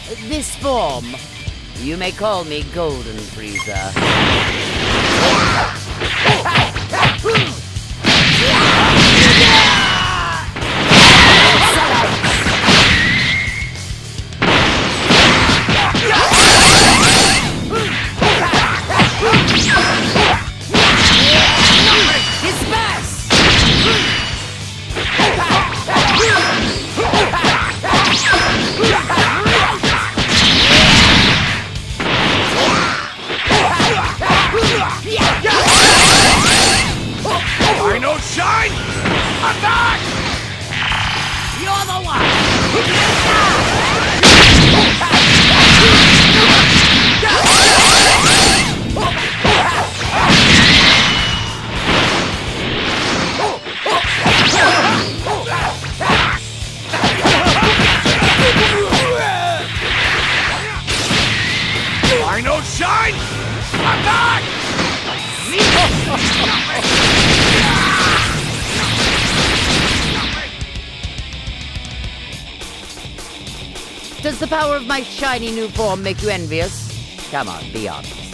this form. You may call me Golden Frieza. Rhino shine! Attack! You're the one! Rhino shine! Attack! Does the power of my shiny new form make you envious? Come on, be honest.